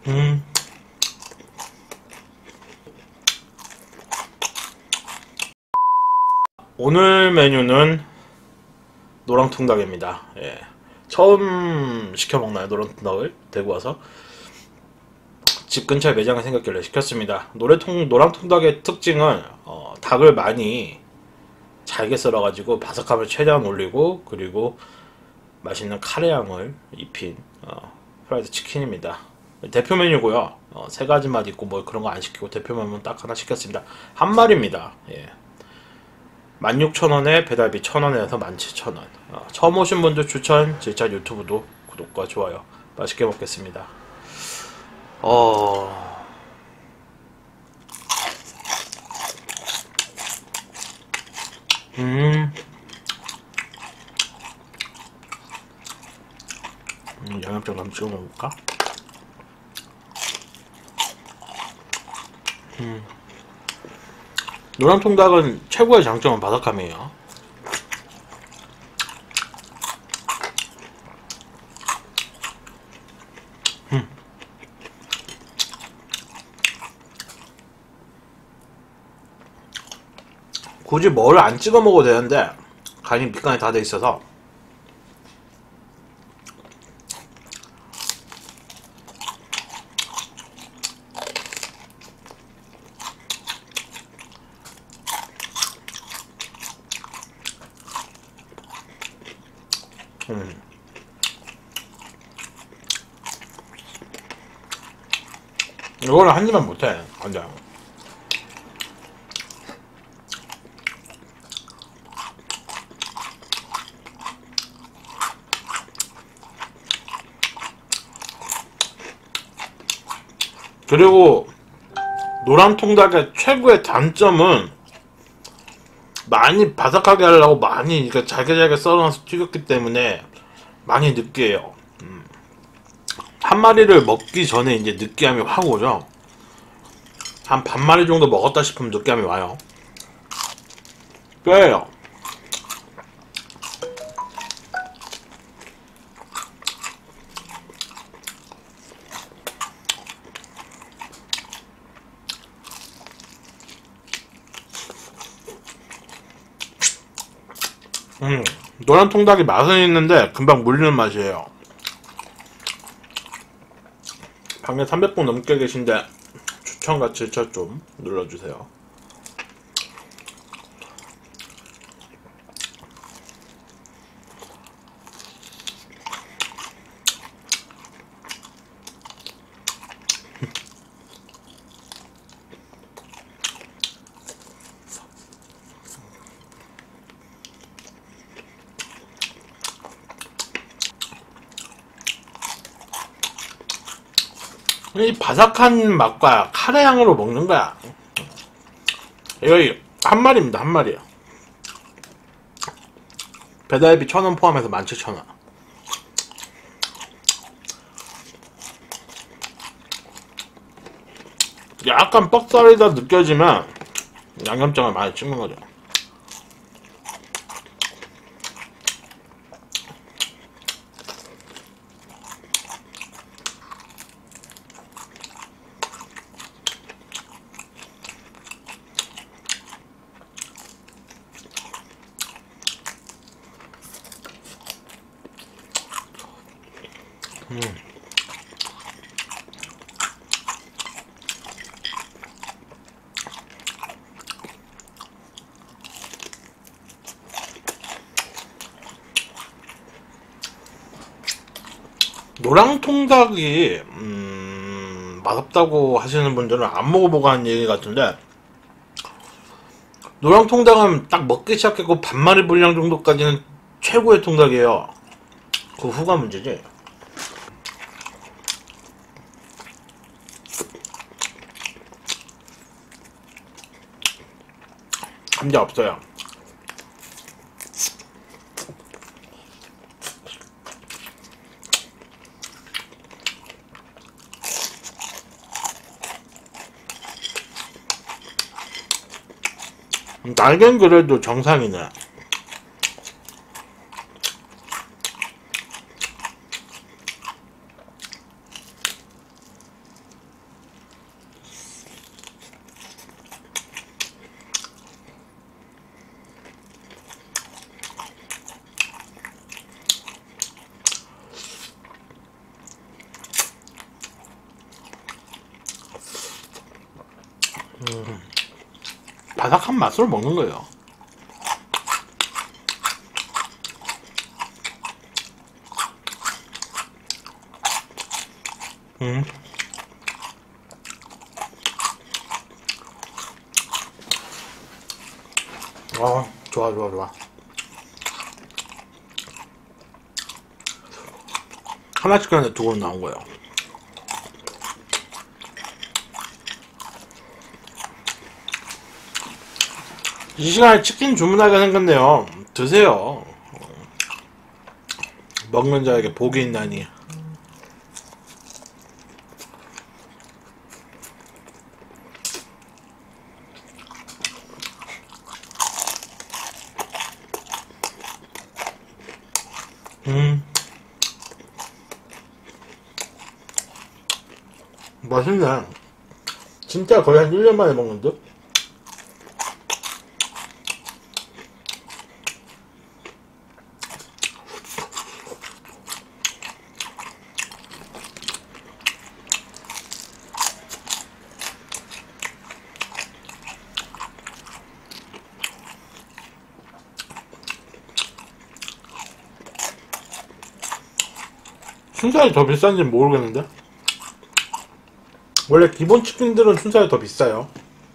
음. 오늘 메뉴는 노랑통닭입니다. 예. 처음 시켜먹나요, 노랑통닭을? 대구 와서 집 근처에 매장이 생겼길래 시켰습니다. 노랑통닭의 특징은 닭을 많이 잘게 썰어가지고 바삭함을 최대한 올리고, 그리고 맛있는 카레향을 입힌 프라이드 치킨입니다. 대표 메뉴고요. 세 가지 맛 있고 뭐 그런 거 안 시키고 대표 메뉴는 딱 하나 시켰습니다. 한 마리입니다. 예. 16,000원에 배달비 1,000원에서 17,000원. 처음 오신 분들 추천, 질차 유튜브도 구독과 좋아요. 맛있게 먹겠습니다. 음, 양념장 한번 찍어 먹을까? 노랑통닭은 최고의 장점은 바삭함이에요. 굳이 뭘 안 찍어 먹어도 되는데 간이 밑간이 다 돼 있어서 이거는 한 입만 못해. 안돼. 그리고 노랑통닭의 최고의 단점은 많이 바삭하게 하려고 많이 잘게 썰어놔서 튀겼기 때문에 많이 느끼해요. 한 마리를 먹기 전에 이제 느끼함이 확 오죠. 한 반마리 정도 먹었다 싶으면 느끼함이 와요. 뼈예요. 노란 통닭이 맛은 있는데 금방 물리는 맛이에요. 방에 300분 넘게 계신데 추천과 질차 좀 눌러주세요. 이 바삭한 맛과 카레 향으로 먹는 거야. 이거 한 마리입니다. 한 마리요. 배달비 1,000원 포함해서 17,000원. 약간 뻑살이다 느껴지면 양념장을 많이 찍는 거죠. 노랑통닭이 맛없다고 하시는 분들은 안 먹어보고 하는 얘기 같은데, 노랑통닭은 딱 먹기 시작했고 반마리 분량 정도까지는 최고의 통닭이에요. 그 후가 문제지. 감자 없어요. 날개는 그래도 정상이네. 바삭한 맛으로 먹는 거예요. 좋아, 좋아, 좋아. 하나씩 하는데 두 번 나온 거예요. 이 시간에 치킨 주문하게 생겼네요. 드세요. 먹는 자에게 복이 있나니. 맛있네. 진짜 거의 한 1년 만에 먹는 듯? 순살이 더 비싼지는 모르겠는데? 원래 기본 치킨들은 순살이 더 비싸요.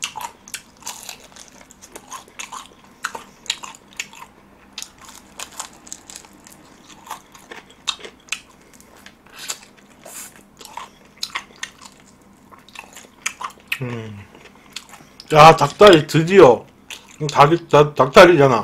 야, 닭다리 드디어. 닭다리잖아.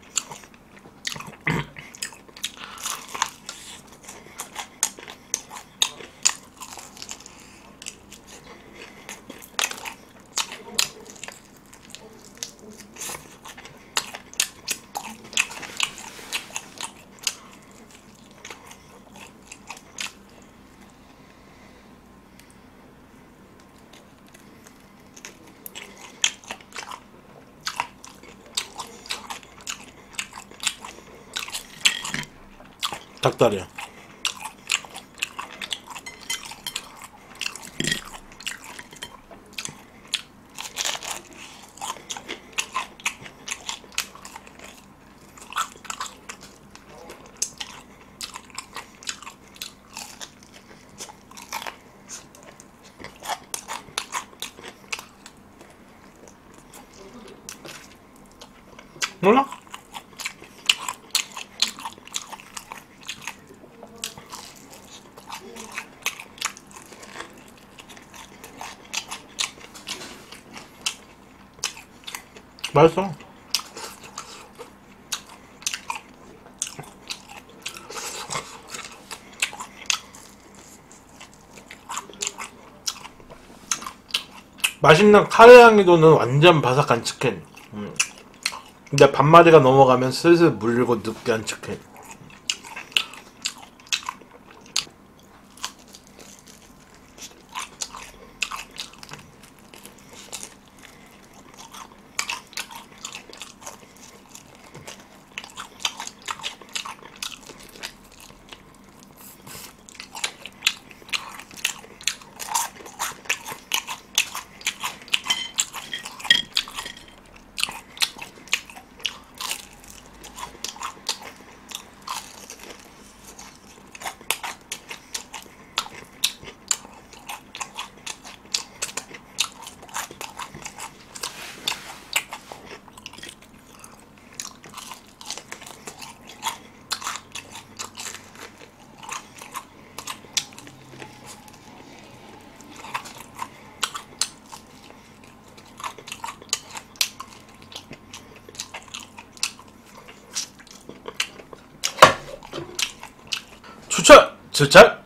닭다리야. 몰라? 맛있어. 맛있는 카레 향이 도는 완전 바삭한 치킨. 근데 반마디가 넘어가면 슬슬 물리고 느끼한 치킨. 추천! 추천!